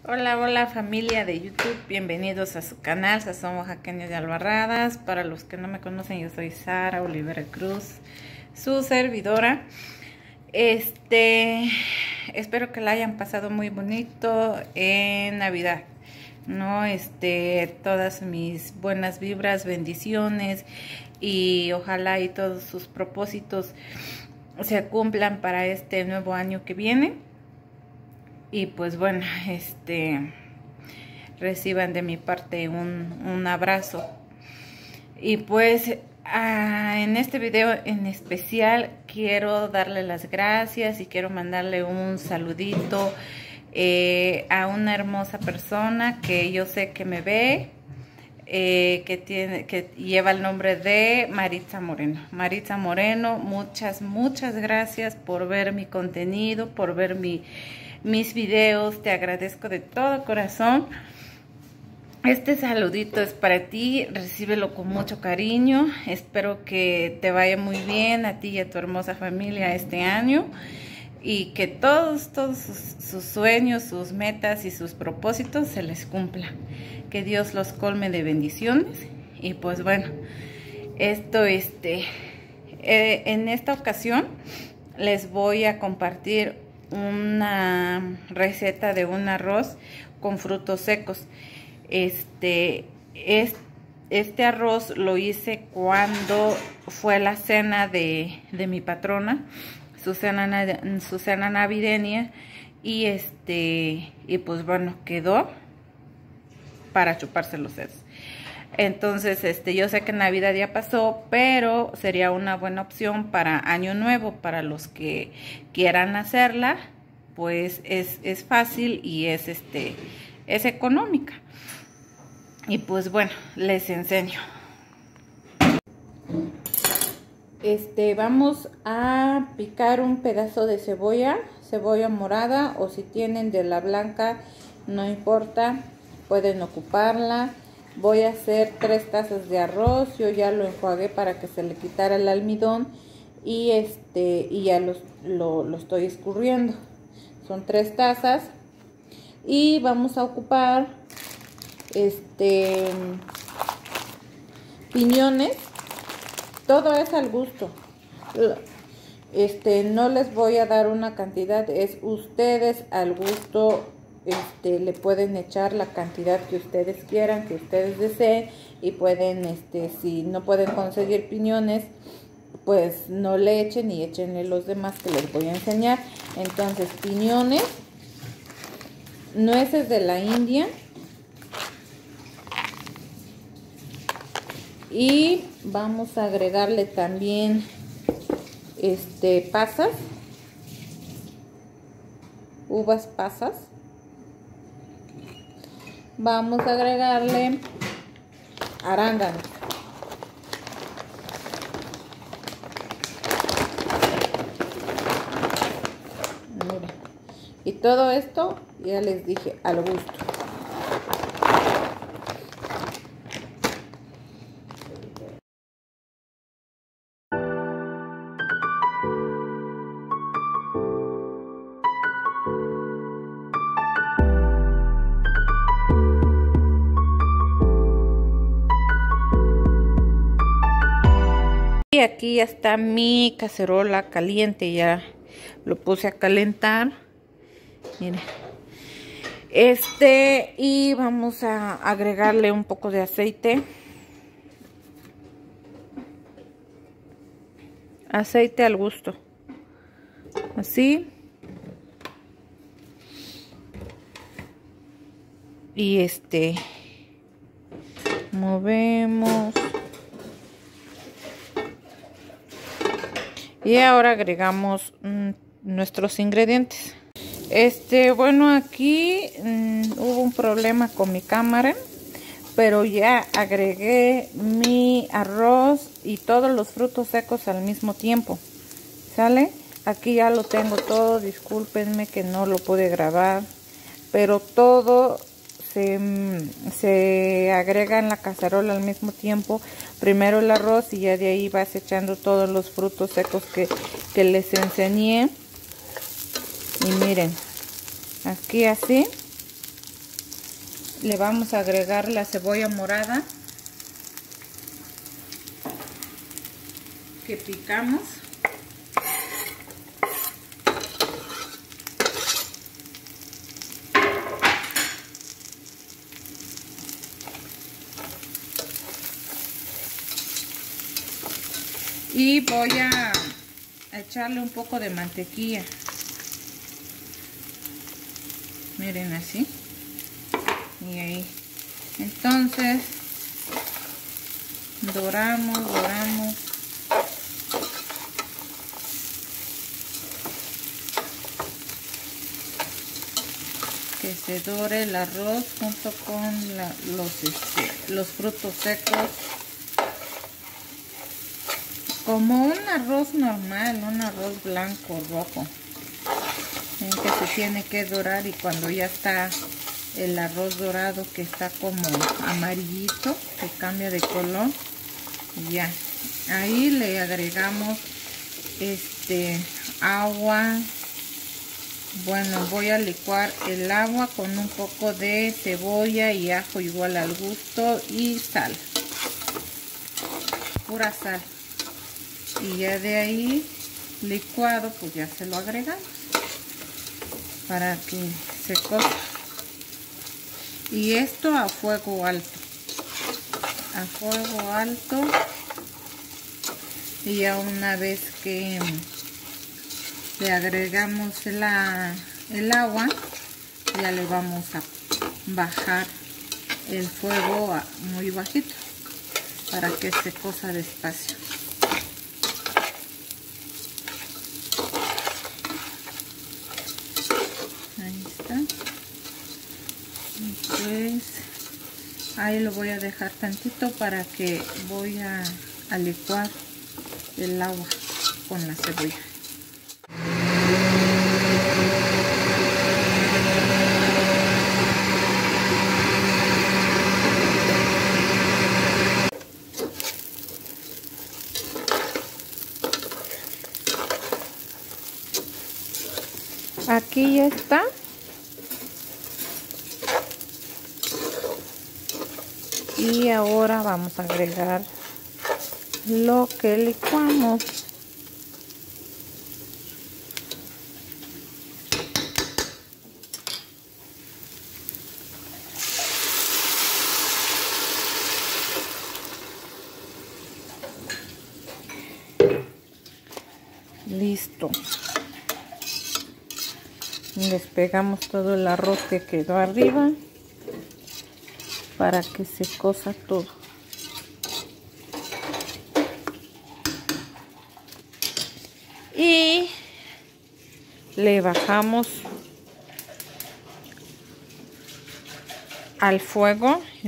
Hola, hola familia de YouTube, bienvenidos a su canal Sazón Oaxaqueño de Albarradas. Para los que no me conocen, yo soy Sara Olivera Cruz, su servidora. Espero que la hayan pasado muy bonito en Navidad, ¿no? Todas mis buenas vibras, bendiciones y ojalá y todos sus propósitos se cumplan para este nuevo año que viene. Y pues bueno, reciban de mi parte un abrazo. Y pues en este video en especial quiero darle las gracias y quiero mandarle un saludito a una hermosa persona que yo sé que me ve, que lleva el nombre de Maritza Moreno. Maritza Moreno, muchas gracias por ver mi contenido, por ver mis videos. Te agradezco de todo corazón. Este saludito es para ti, recíbelo con mucho cariño. Espero que te vaya muy bien a ti y a tu hermosa familia este año y que todos sus sueños, sus metas y sus propósitos se les cumplan. Que Dios los colme de bendiciones. Y pues bueno, en esta ocasión les voy a compartir una receta de un arroz con frutos secos. Este arroz lo hice cuando fue la cena de mi patrona, su cena navideña, y pues bueno, quedó para chuparse los dedos. Entonces, yo sé que Navidad ya pasó, pero sería una buena opción para Año Nuevo, para los que quieran hacerla, pues es fácil y es económica. Y pues bueno, les enseño. Vamos a picar un pedazo de cebolla morada, o si tienen de la blanca, no importa, pueden ocuparla. Voy a hacer 3 tazas de arroz. Yo ya lo enjuagué para que se le quitara el almidón y ya lo estoy escurriendo. Son 3 tazas y vamos a ocupar piñones. Todo es al gusto. No les voy a dar una cantidad, es ustedes al gusto. Le pueden echar la cantidad que ustedes quieran, que ustedes deseen, y pueden, si no pueden conseguir piñones, pues no le echen y échenle los demás que les voy a enseñar. Entonces, piñones, nueces de la India, y vamos a agregarle también pasas, uvas pasas. Vamos a agregarle arándanos. Miren. Y todo esto, ya les dije, al gusto. Y aquí ya está mi cacerola caliente, ya lo puse a calentar. Miren. Y vamos a agregarle un poco de aceite. Aceite al gusto. Así. Y movemos. Y ahora agregamos nuestros ingredientes. Bueno, aquí hubo un problema con mi cámara, pero ya agregué mi arroz y todos los frutos secos al mismo tiempo. ¿Sale? Aquí ya lo tengo todo. Discúlpenme que no lo pude grabar, pero todo se agrega en la cacerola al mismo tiempo. Primero el arroz y ya de ahí vas echando todos los frutos secos que les enseñé. Y miren, aquí así le vamos a agregar la cebolla morada que picamos. Y voy a echarle un poco de mantequilla. Miren, así. Y ahí. Entonces, doramos. Que se dore el arroz junto con los frutos secos. Como un arroz normal, un arroz blanco, rojo. En que se tiene que dorar, y cuando ya está el arroz dorado, que está como amarillito, que cambia de color, ya. Ahí le agregamos agua. Bueno, voy a licuar el agua con un poco de cebolla y ajo igual al gusto y sal. Pura sal. Y ya de ahí, licuado, pues ya se lo agregamos para que se cosa. Y esto a fuego alto. A fuego alto. Y ya una vez que le agregamos el agua, ya le vamos a bajar el fuego muy bajito para que se cosa despacio. Ahí está. Y pues ahí lo voy a dejar tantito para que voy a licuar el agua con la cebolla. Aquí ya está. Y ahora vamos a agregar lo que licuamos. Listo. Despegamos todo el arroz que quedó arriba para que se cosa todo. Y le bajamos al fuego y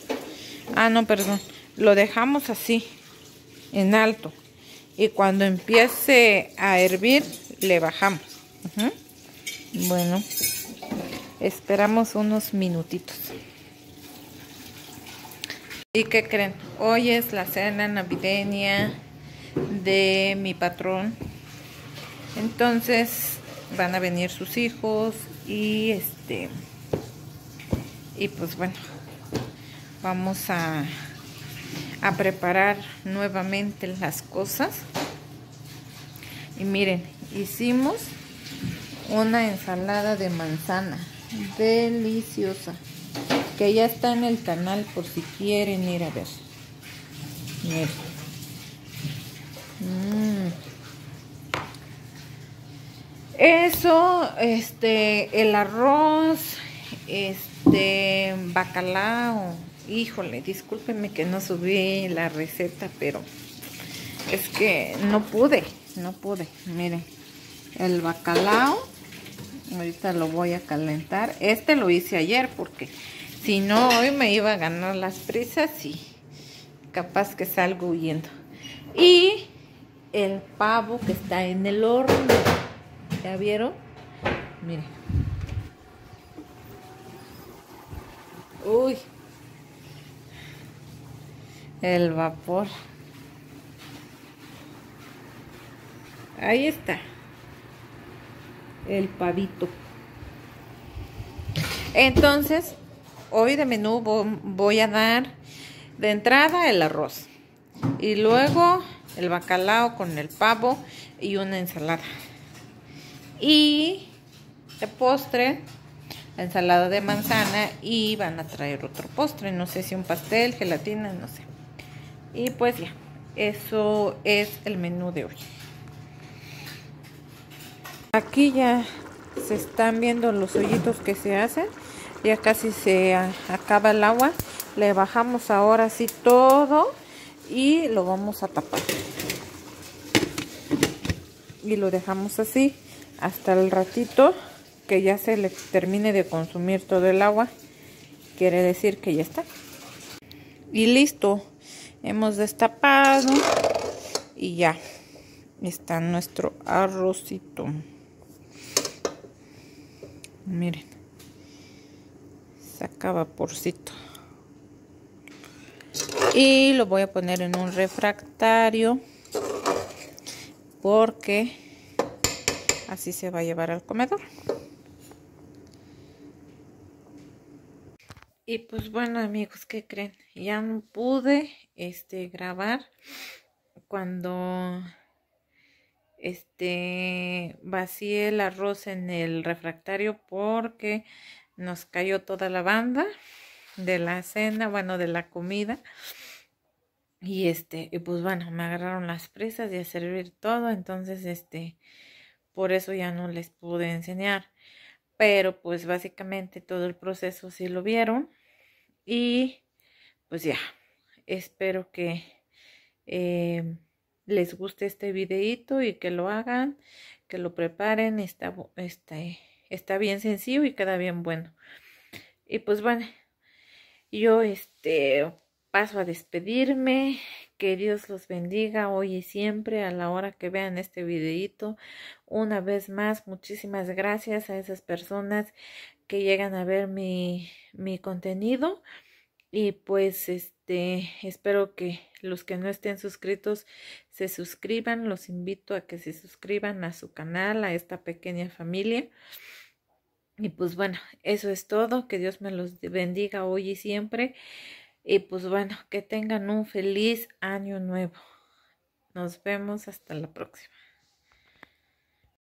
lo dejamos así en alto, y cuando empiece a hervir le bajamos. Bueno, esperamos unos minutitos. ¿Y qué creen? Hoy es la cena navideña de mi patrón. Entonces van a venir sus hijos y pues bueno, vamos a preparar nuevamente las cosas. Y miren, hicimos una ensalada de manzana deliciosa, que ya está en el canal por si quieren ir a ver. Miren. Eso, el arroz, bacalao. Híjole, discúlpenme que no subí la receta, pero es que no pude. Miren, el bacalao, ahorita lo voy a calentar. Lo hice ayer porque si no, hoy me iba a ganar las prisas y capaz que salgo huyendo. Y el pavo que está en el horno, ¿ya vieron? Miren. Uy, el vapor. Ahí está el pavito. Entonces hoy de menú voy a dar de entrada el arroz y luego el bacalao con el pavo y una ensalada. Y de postre, la ensalada de manzana, y van a traer otro postre, no sé si un pastel, gelatina, no sé. Y pues ya, eso es el menú de hoy. Aquí ya se están viendo los hoyitos que se hacen, ya casi se acaba el agua. Le bajamos ahora sí todo y lo vamos a tapar. Y lo dejamos así hasta el ratito que ya se le termine de consumir todo el agua. Quiere decir que ya está. Y listo. Hemos destapado y ya está nuestro arrocito. Miren. Saca vaporcito. Y lo voy a poner en un refractario porque así se va a llevar al comedor. Y pues bueno, amigos, ¿qué creen? Ya no pude grabar cuando vacié el arroz en el refractario porque nos cayó toda la banda de la cena, bueno, de la comida. Y y pues bueno, me agarraron las presas de servir todo, entonces por eso ya no les pude enseñar. Pero pues básicamente todo el proceso sí lo vieron. Y pues ya, espero que les guste este videito y que lo hagan, que lo preparen. Está bien sencillo y queda bien bueno. Y pues bueno, yo paso a despedirme. Que Dios los bendiga hoy y siempre a la hora que vean este videito. Una vez más, muchísimas gracias a esas personas que llegan a ver mi contenido. Y pues espero que los que no estén suscritos se suscriban. Los invito a que se suscriban a su canal, a esta pequeña familia. Y pues bueno, eso es todo. Que Dios me los bendiga hoy y siempre. Y pues bueno, que tengan un feliz año nuevo. Nos vemos hasta la próxima.